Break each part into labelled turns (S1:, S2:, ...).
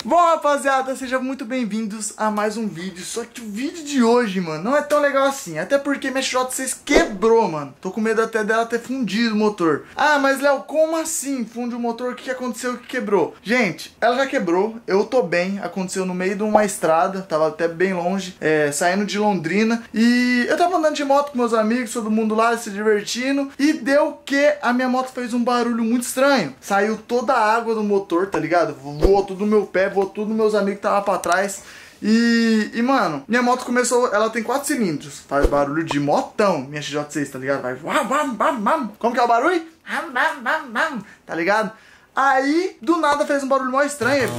S1: Bom, rapaziada, sejam muito bem-vindos a mais um vídeo. Só que o vídeo de hoje, mano, não é tão legal assim. Até porque minha XJ6 quebrou, mano. Tô com medo até dela ter fundido o motor. Ah, mas Léo, como assim funde o motor? O que aconteceu que quebrou? Gente, ela já quebrou. Eu tô bem. Aconteceu no meio de uma estrada. Tava até bem longe, saindo de Londrina. E eu tava andando de moto com meus amigos, todo mundo lá se divertindo. E deu que a minha moto fez um barulho muito estranho. Saiu toda a água do motor, tá ligado? Voou tudo no meu pé, voou tudo nos meus amigos que estavam pra trás. E, mano, minha moto começou, ela tem 4 cilindros. Faz barulho de motão, minha XJ6, tá ligado? Vai, como que é o barulho? Tá ligado? Aí, do nada fez um barulho mó estranho.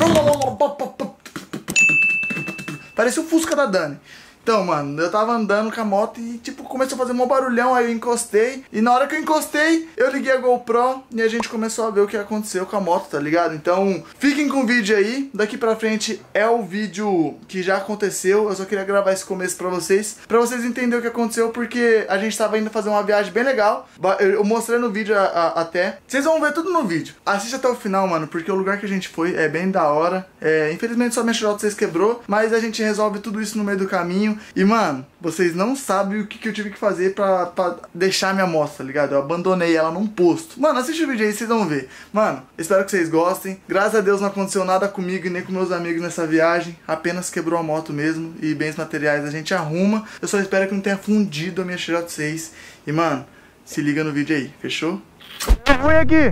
S1: Parecia o Fusca da Dani. Então, mano, eu tava andando com a moto e, tipo, começou a fazer um barulhão, aí eu encostei. E na hora que eu encostei, eu liguei a GoPro e a gente começou a ver o que aconteceu com a moto, tá ligado? Então, fiquem com o vídeo aí. Daqui pra frente é o vídeo que já aconteceu. Eu só queria gravar esse começo pra vocês entenderem o que aconteceu, porque a gente tava indo fazer uma viagem bem legal. Eu mostrei no vídeo até. Vocês vão ver tudo no vídeo. Assiste até o final, mano, porque o lugar que a gente foi é bem da hora. Infelizmente só minha XJ6 quebrou, mas a gente resolve tudo isso no meio do caminho. E, mano, vocês não sabem o que eu tive que fazer pra deixar minha moto, tá ligado? Eu abandonei ela num posto. Mano, assiste o vídeo aí, vocês vão ver. Mano, espero que vocês gostem. Graças a Deus não aconteceu nada comigo e nem com meus amigos nessa viagem. Apenas quebrou a moto mesmo. E bens materiais a gente arruma. Eu só espero que não tenha fundido a minha XJ6. E, mano, se liga no vídeo aí, fechou? Fui aqui.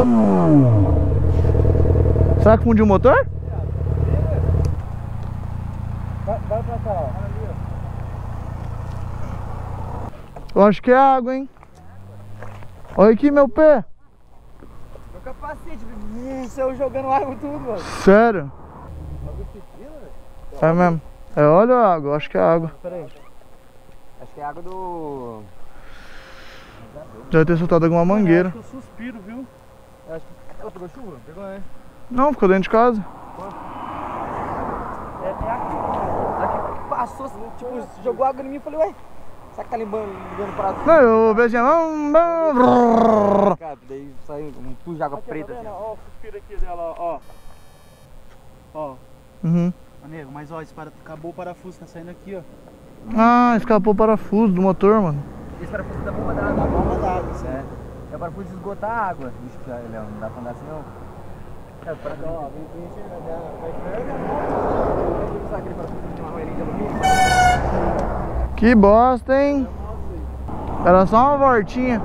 S1: Será que fundiu o motor?
S2: Vai pra cá, ó.
S1: Eu acho que é água, hein? Olha aqui meu pé.
S2: Meu capacete, saiu jogando água tudo, mano.
S1: Sério? É mesmo. É óleo ou água? Eu acho que é água.
S2: Pera aí. Acho que é água do...
S1: Deve ter soltado alguma mangueira.
S2: Acho que eu suspiro, viu? Acho que... Ela pegou chuva? Pegou, né?
S1: Não, ficou dentro de casa.
S2: É aqui passou, tipo, jogou água em mim e falei, ué, será que tá ligando para tudo?
S1: Não, eu vejo assim,
S2: Cara, daí saiu um tubo de água preta. Tá, ó, o suspiro aqui dela, ó. Ó.
S1: Uhum.
S2: Nego, mas ó, acabou o parafuso, tá saindo aqui, ó.
S1: Ah, escapou o parafuso do motor, mano.
S2: Esse parafuso da bomba d'água. Da bomba d'água, sim. É o parafuso de esgotar a água. Ixi, Léo, não dá pra andar assim não. É, o parafuso... Ó, vem enxergar dela. Vai usar aquele parafuso de uma roelinha de alumínio.
S1: Que bosta, hein? Era só uma voltinha.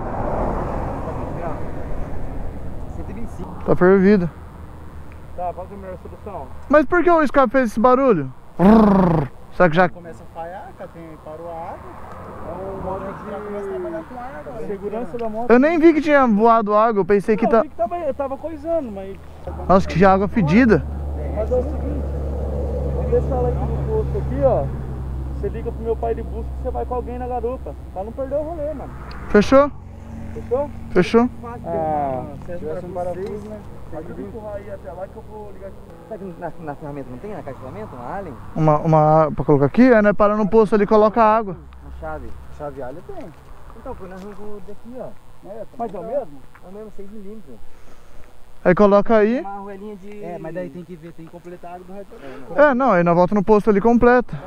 S2: 125.
S1: Tá fervido.
S2: Tá, qual que é a melhor solução?
S1: Mas por que o escape fez esse barulho? Será que já...
S2: Começa a falhar, parou a água. O modo já começa a trabalhar com água. Segurança da moto.
S1: Eu nem vi que tinha voado água, eu pensei que tá...
S2: Eu vi que tava coisando, mas...
S1: Nossa, que água fedida.
S2: Mas é o seguinte, vamos deixar ela aqui no posto aqui, ó. Você liga pro meu pai de busca e você vai com alguém na garupa, pra não perder o rolê, mano.
S1: Fechou?
S2: Fechou?
S1: Fechou?
S2: Se tivesse um parafuso, né? Pode empurrar aí até lá que eu vou ligar aqui. Será que na ferramenta não tem? Na caixa de ferramenta? Uma Allen?
S1: Uma pra colocar aqui? É, né? Para no posto ali, coloca água.
S2: Uma chave. Chave Allen tem. Então, foi na rua daqui, ó. Mas é o mesmo? É o mesmo, 6mm.
S1: Aí coloca aí.
S2: Uma arruelinha de... mas daí tem que ver, tem que completar a água do radiador.
S1: Não, aí nós volta no posto ali completa.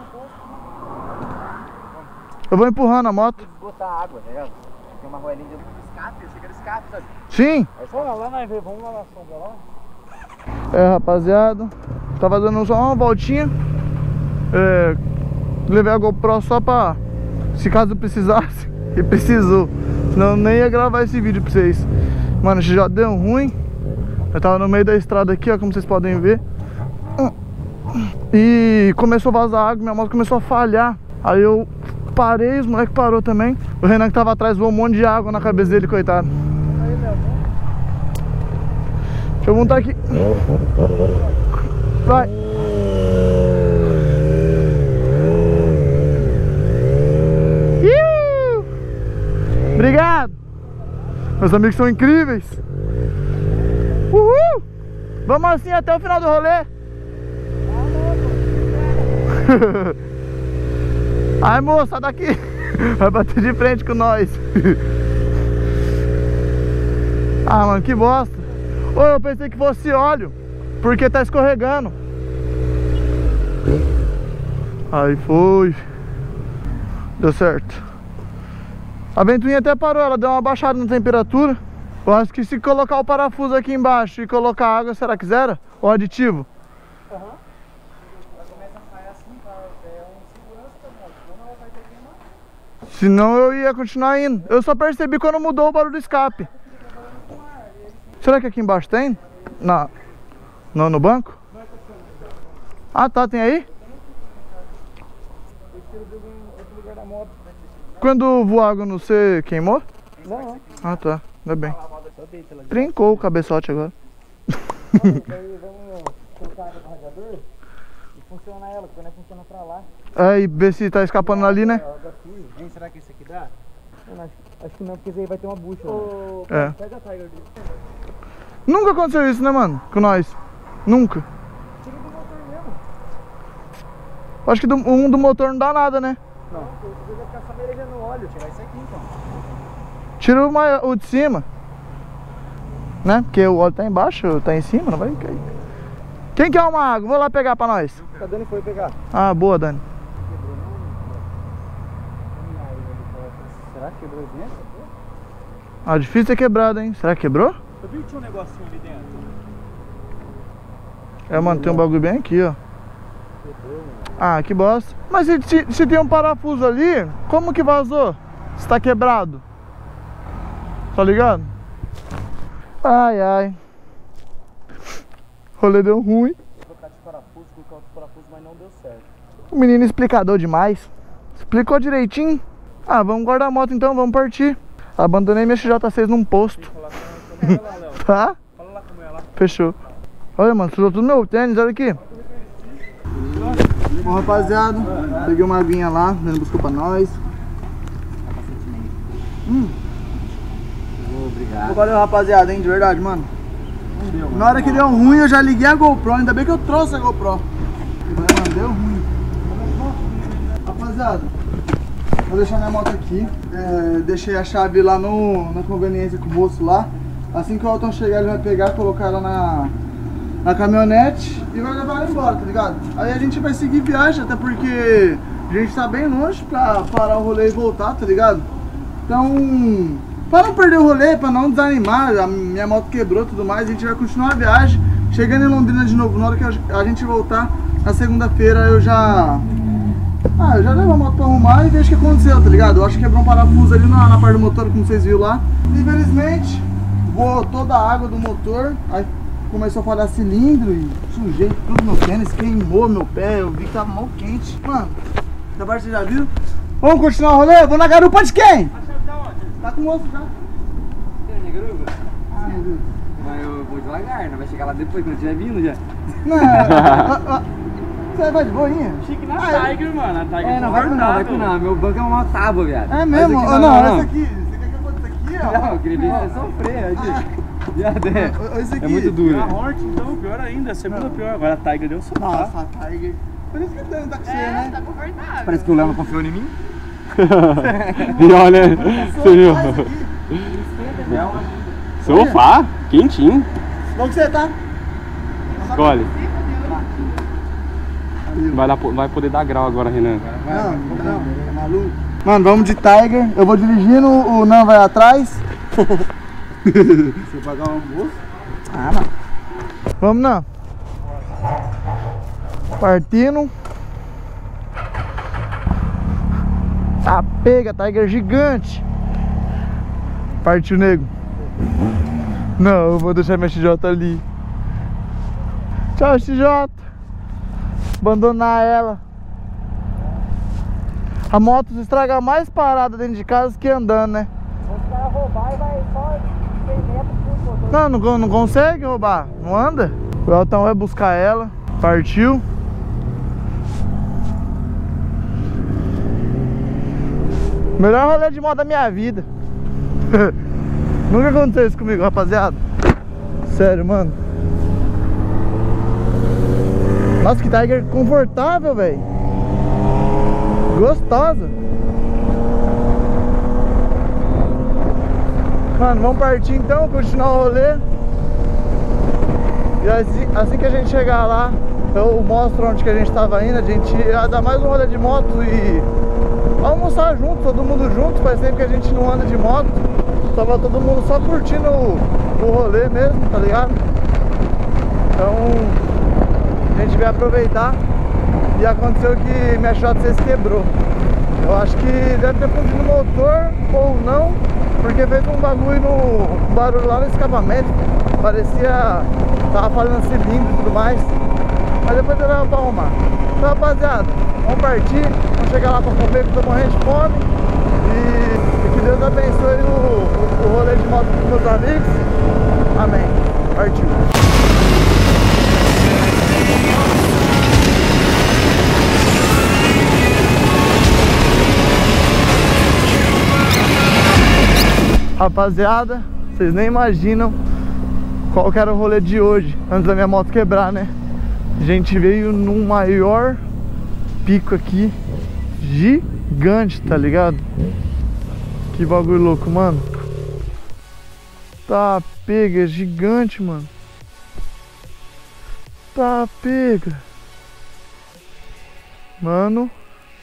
S1: Eu vou empurrando a moto.
S2: Tem que esgotar a água, tá ligado? Tem uma arruelinha de escape, chega no escape, sabe?
S1: Sim.
S2: Vamos lá na sombra lá.
S1: Rapaziada, tava dando só uma voltinha. Levei a GoPro só pra, se caso precisasse. E precisou. Senão eu nem ia gravar esse vídeo pra vocês. Mano, já deu ruim. Eu tava no meio da estrada aqui, ó, como vocês podem ver. E começou a vazar água, minha moto começou a falhar. Aí eu parei, os moleques parou também. O Renan que tava atrás voou um monte de água na cabeça dele, coitado. Deixa eu montar aqui. Vai. Obrigado. Meus amigos são incríveis. Uhul. Vamos assim até o final do rolê. Ai, moça, sai daqui. Vai bater de frente com nós. Ah, mano, que bosta. Ô, eu pensei que fosse óleo. porque tá escorregando. Aí foi. Deu certo. A ventoinha até parou, ela deu uma baixada na temperatura. Eu acho que se colocar o parafuso aqui embaixo e colocar água, será que zera? Ou aditivo?
S2: Aham. Ela começa a sair assim, é um segurança da moto, senão ela vai ter que queimar.
S1: Senão eu ia continuar indo. Eu só percebi quando mudou o barulho do escape. Será que aqui embaixo tem? No banco? Ah tá, tem aí? Quando voou água no você queimou?
S2: Não.
S1: Ah tá, ainda bem. Trincou o cabeçote agora.
S2: Vamos colocar a água no radiador e funcionar ela, porque não funciona pra lá.
S1: Aí, ver se tá escapando ali, né?
S2: Será que esse aqui dá? Acho que não, porque esse aí vai ter uma bucha.
S1: É.
S2: Pega a Tiger dele.
S1: Nunca aconteceu isso, né, mano? Com nós. Nunca.
S2: Tira do motor mesmo.
S1: Acho que do motor não dá nada, né?
S2: Não, você vai ficar só merejando o óleo. Tirar isso aqui então.
S1: Tira o de cima. Né? Porque o óleo tá embaixo, tá em cima, não vai cair. Quem quer uma água? Vou lá pegar pra nós.
S2: A Dani foi pegar.
S1: Ah, boa, Dani.
S2: Será que quebrou dentro?
S1: Ah, difícil ter quebrado, hein? Será que quebrou?
S2: Eu vi que tinha um negocinho ali dentro.
S1: É, mano, tem um bagulho bem aqui, ó. Ah, que bosta. Mas se tem um parafuso ali, como que vazou? Se tá quebrado. Tá ligado? Ai, ai. O rolê deu ruim.
S2: Vou trocar de parafuso, colocar outro parafuso, mas não deu certo.
S1: O menino explicador demais. Explicou direitinho. Ah, vamos guardar a moto então, vamos partir. Abandonei minha XJ6 num posto. Tá?
S2: Fala lá como é lá.
S1: Fechou. Olha, mano, sujou tudo meu tênis, olha aqui. Bom, rapaziada, peguei uma aguinha lá, ele buscou pra nós.
S2: Obrigado.
S1: Valeu, rapaziada, hein, de verdade, mano. Na hora que deu ruim, eu já liguei a GoPro, ainda bem que eu trouxe a GoPro. Mano, deu ruim. Rapaziada, vou deixar minha moto aqui. Deixei a chave lá na conveniência com o moço lá. Assim que o Elton chegar, ele vai pegar, colocar ela na caminhonete e vai levar ela embora, tá ligado? Aí a gente vai seguir viagem, até porque a gente tá bem longe pra parar o rolê e voltar, tá ligado? Então, pra não perder o rolê, pra não desanimar, a minha moto quebrou e tudo mais, a gente vai continuar a viagem. Chegando em Londrina de novo, na hora que a gente voltar, na segunda-feira eu já levo a moto pra arrumar e vejo o que aconteceu, tá ligado? Eu acho que quebrou um parafuso ali na parte do motor, como vocês viram lá. Infelizmente, voou toda a água do motor, aí começou a falhar cilindro e sujei tudo meu tênis, queimou meu pé, eu vi que tava mal quente. Mano, essa parte vocês já viram? Vamos continuar o rolê? Eu vou na garupa de quem?
S2: A chave tá onde?
S1: Tá com o moço já.
S2: Tem na garupa? Mas eu vou devagar, não vai chegar lá depois, quando eu estiver vindo já.
S1: Não, você vai de boinha?
S2: Chique na Tiger, mano. A Tiger
S3: não, vai com não. Meu banco é uma tábua, viado.
S1: É mesmo?
S3: Aqui,
S1: Não, essa aqui. Você quer que eu bote isso aqui, ó?
S3: Não, eu queria ver você sofrer, aqui. Viado,
S1: Esse aqui.
S3: é muito duro.
S2: A Hornet, então, pior ainda. A segunda pior. Agora a Tiger deu só.
S1: Nossa, a Tiger. Por isso que o Dani tá com você, né?
S4: Tá confortável.
S3: Parece que o Léo não confiou em mim.
S5: E olha, você viu?
S1: Sofá,
S5: quentinho.
S1: Como que você tá?
S5: Escolhe. Vai poder dar grau agora, Renan.
S1: Não, é maluco. Mano, vamos de Tiger. Eu vou dirigindo, o Nan vai atrás.
S2: Se eu pagar um almoço?
S1: Ah, não. Vamos, Nan. Partindo. Tá pega, Tiger gigante. Partiu, nego. Não, eu vou deixar minha XJ ali. Tchau, XJ. Abandonar ela. A moto se estraga mais parada dentro de casa que andando, né?
S2: Se os caras roubar, vai só 100 metros por motor.
S1: Não consegue roubar, não anda. O Elton vai buscar ela. Partiu. Melhor rolê de moto da minha vida. Nunca aconteceu isso comigo, rapaziada. Sério, mano. Nossa, que Tiger confortável, velho. Gostosa. Mano, vamos partir então, continuar o rolê. E assim que a gente chegar lá, eu mostro onde que a gente tava indo. A gente ia dar mais um rolê de moto e almoçar junto, todo mundo junto. Faz tempo que a gente não anda de moto. Tava todo mundo só curtindo o rolê mesmo, tá ligado? Então a gente veio aproveitar. E aconteceu que minha XJ6 quebrou. Eu acho que deve ter fundido o motor ou não, porque fez um barulho lá no escapamento. Parecia tava falando cilindro e tudo mais. Mas depois eu levo pra arrumar. Então, rapaziada, vamos partir. Vamos chegar lá pra comer, que eu tô morrendo de fome. E que Deus abençoe o rolê de moto dos meus amigos. Amém. Partiu. Rapaziada, vocês nem imaginam qual que era o rolê de hoje, antes da minha moto quebrar, né? A gente veio num maior pico aqui, gigante, tá ligado? Que bagulho louco, mano. Tá pega, é gigante, mano. Tá pega. Mano.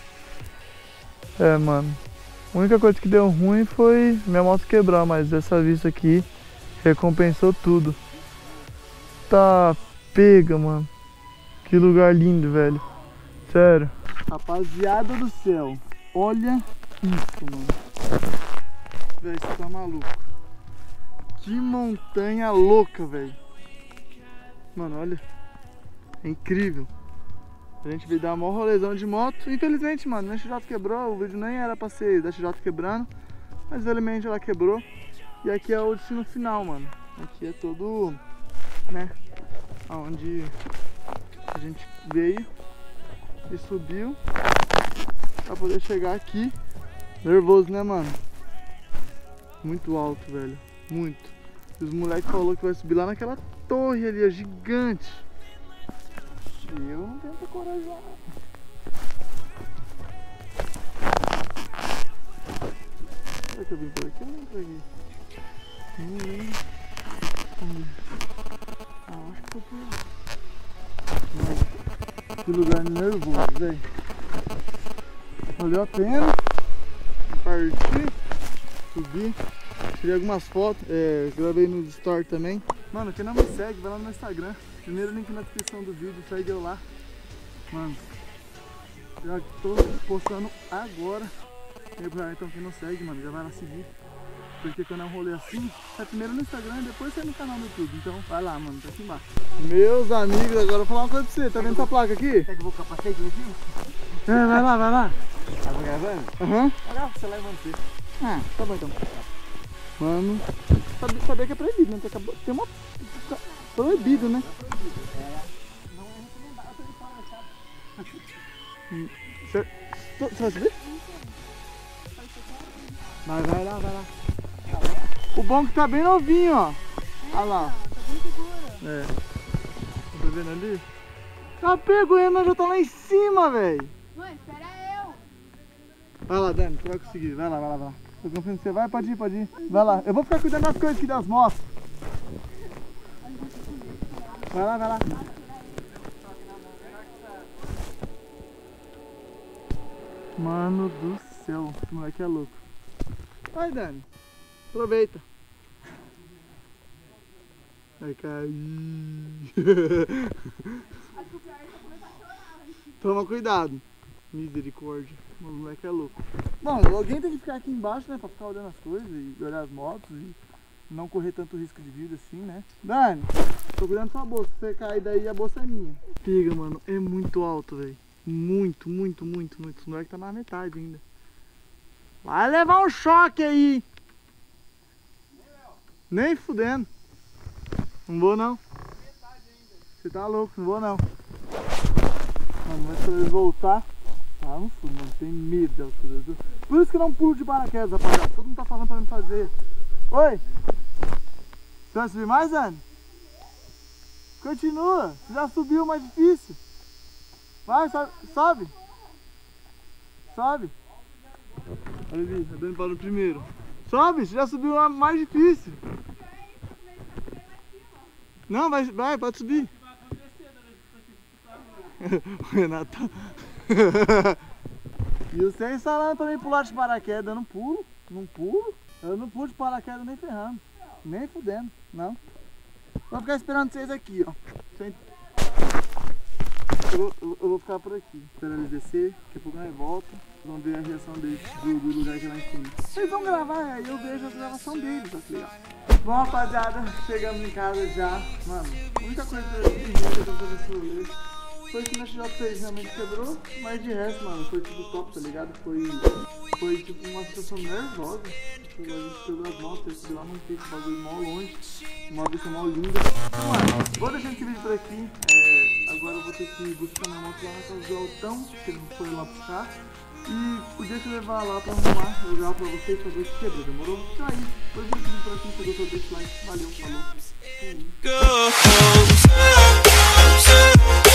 S1: Mano. A única coisa que deu ruim foi minha moto quebrar, mas essa vista aqui recompensou tudo. Tá pega, mano. Que lugar lindo, velho. Sério. Rapaziada do céu, olha isso, mano. Velho, você tá maluco. Que montanha louca, velho. Mano, olha. É incrível. A gente veio dar uma rolezão de moto. Infelizmente, mano, minha XJ quebrou. O vídeo nem era pra ser da XJ quebrando, mas infelizmente ela quebrou. E aqui é o destino final, mano. Aqui é todo, né, onde a gente veio e subiu pra poder chegar aqui. Nervoso, né, mano? Muito alto, velho. Muito. E os moleques falaram que vai subir lá naquela torre ali, é gigante. Eu não tenho essa coragem lá. Será que eu vim por aqui ou não por aqui? Não lembro. Acho que foi por aqui. Nossa, que lugar nervoso, velho. Valeu a pena. Partir, subir. Tirei algumas fotos. Gravei no Story também. Mano, quem não me segue, vai lá no meu Instagram. Primeiro link na descrição do vídeo, segue eu lá. Mano, já tô postando agora. Então quem não segue, mano, já vai lá seguir. Porque quando é um rolê assim, é primeiro no Instagram e depois sai no canal do YouTube. Então vai lá, mano, tá aqui embaixo. Meus amigos, agora eu vou falar uma coisa pra você. Tá vendo essa placa aqui?
S2: Quer que eu vou com o capacete aqui?
S1: Vai lá, vai lá.
S2: Tá gravando?
S1: Aham.
S2: Olha o celular e manter.
S1: Ah, tá bom então. Mano, sabia que é proibido, né? Tem uma... Proibido, né? Você vai subir? Vai lá, vai lá. O bom é que tá bem novinho, ó. Olha lá. Tá vendo ali? Tá pego, o Renan já tá lá em cima, velho.
S4: Mãe, espera eu.
S1: Vai lá, Dani, você vai conseguir. Vai lá, vai lá, vai lá. Tô confiando em você. Vai, pode ir. Vai lá. Eu vou ficar cuidando das coisas aqui das motos. Vai lá, vai lá. Mano do céu, esse moleque é louco. Vai, Dani. Aproveita. Vai cair. Toma cuidado. Misericórdia. O moleque é louco. Bom, alguém tem que ficar aqui embaixo, né? Pra ficar olhando as coisas e olhar as motos e não correr tanto risco de vida assim, né? Dani, tô cuidando da sua bolsa. Se você cair daí, a bolsa é minha. Pega, mano. É muito alto, velho. Muito. O moleque tá na metade ainda. Vai levar um choque aí. Nem fudendo. Não vou não. Você tá louco, não vou não. Mano, mas pra ele voltar. Ah, não fui, mano. Tem medo de altura. Por isso que eu não pulo de paraquedas, rapaziada. Todo mundo tá falando pra mim fazer. Oi! Você vai subir mais, Dani? Continua. Você já subiu mais difícil. Vai, sobe. Sobe. Olha ali, a Dani parou primeiro. Sobe, você já subiu uma mais difícil. Não, vai, pode subir. O Renato. E você instalando pra mim pular de paraquedas, eu não pulo. Eu não pulo de paraquedas nem ferrando. Nem fudendo, não. Vou ficar esperando vocês aqui, ó. Eu vou ficar por aqui, esperando eles descer, daqui a pouco nós volta. Vamos ver a reação deles do lugar que é lá em cima. Eles vão gravar, aí eu vejo a gravação deles, tá ligado? Bom, rapaziada, chegamos em casa já. Mano, muita coisa foi que na XJ6 realmente quebrou, mas de resto, mano, foi tudo top, tá ligado? Foi tipo uma situação nervosa. A gente pegou as motos, teve que ir lá no pico, bagulho mó longe, uma vista mó linda. Então, mano, vou deixar esse vídeo por aqui. Agora eu vou ter que buscar minha moto lá na casa do Altão, que ele foi lá buscar. E o dia que eu levar lá pra arrumar, eu gravo pra vocês pra ver se quebrou, demorou? Então aí, vou deixar esse vídeo por aqui, se gostou, deixa o like, valeu, falou.